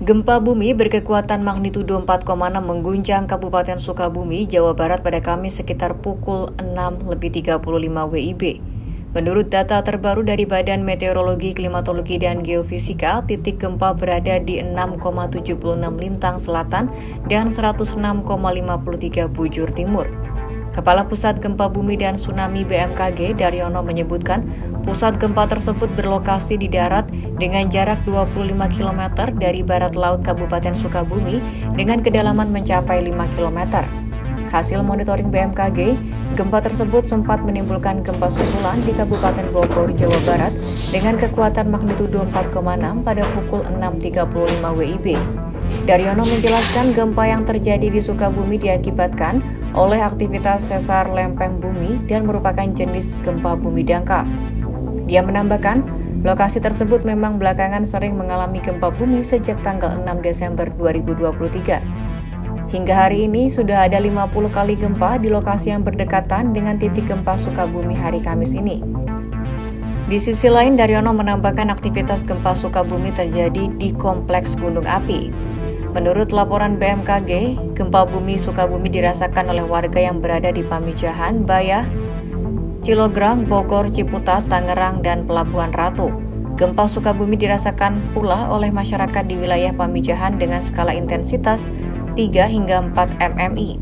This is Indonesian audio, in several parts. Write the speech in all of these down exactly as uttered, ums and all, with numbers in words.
Gempa bumi berkekuatan magnitudo empat koma enam mengguncang Kabupaten Sukabumi, Jawa Barat pada Kamis sekitar pukul enam lebih tiga puluh lima W I B. Menurut data terbaru dari Badan Meteorologi, Klimatologi, dan Geofisika, titik gempa berada di enam koma tujuh enam lintang selatan dan seratus enam koma lima tiga bujur timur. Kepala Pusat Gempa Bumi dan Tsunami B M K G, Daryono, menyebutkan pusat gempa tersebut berlokasi di darat dengan jarak dua puluh lima kilometer dari barat laut Kabupaten Sukabumi dengan kedalaman mencapai lima kilometer. Hasil monitoring B M K G, gempa tersebut sempat menimbulkan gempa susulan di Kabupaten Bogor, Jawa Barat dengan kekuatan magnitudo empat koma enam pada pukul enam tiga puluh lima W I B. Daryono menjelaskan gempa yang terjadi di Sukabumi diakibatkan oleh aktivitas sesar lempeng bumi dan merupakan jenis gempa bumi dangkal. Dia menambahkan, lokasi tersebut memang belakangan sering mengalami gempa bumi sejak tanggal enam Desember dua ribu dua puluh tiga. Hingga hari ini sudah ada lima puluh kali gempa di lokasi yang berdekatan dengan titik gempa Sukabumi hari Kamis ini. Di sisi lain, Daryono menambahkan aktivitas gempa Sukabumi terjadi di Kompleks Gunung Api. Menurut laporan B M K G, gempa bumi Sukabumi dirasakan oleh warga yang berada di Pamijahan, Bayah, Cilograng, Bogor, Ciputat, Tangerang, dan Pelabuhan Ratu. Gempa Sukabumi dirasakan pula oleh masyarakat di wilayah Pamijahan dengan skala intensitas tiga hingga empat M M I.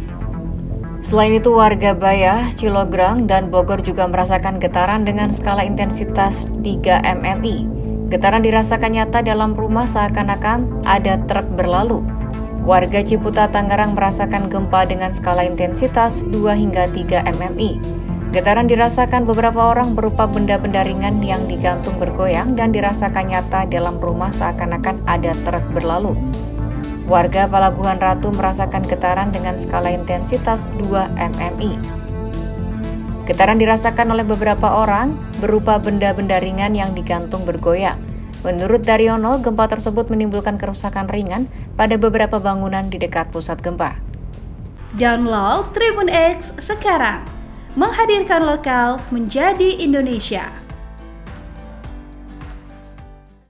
Selain itu, warga Bayah, Cilograng, dan Bogor juga merasakan getaran dengan skala intensitas tiga M M I. Getaran dirasakan nyata dalam rumah seakan-akan ada truk berlalu. Warga Ciputat, Tangerang merasakan gempa dengan skala intensitas dua hingga tiga M M I. Getaran dirasakan beberapa orang berupa benda-benda ringan yang digantung bergoyang dan dirasakan nyata dalam rumah seakan-akan ada truk berlalu. Warga Pelabuhan Ratu merasakan getaran dengan skala intensitas dua M M I. Getaran dirasakan oleh beberapa orang berupa benda-benda ringan yang digantung bergoyang. Menurut Daryono, gempa tersebut menimbulkan kerusakan ringan pada beberapa bangunan di dekat pusat gempa. Download Tribun X sekarang, menghadirkan lokal menjadi Indonesia.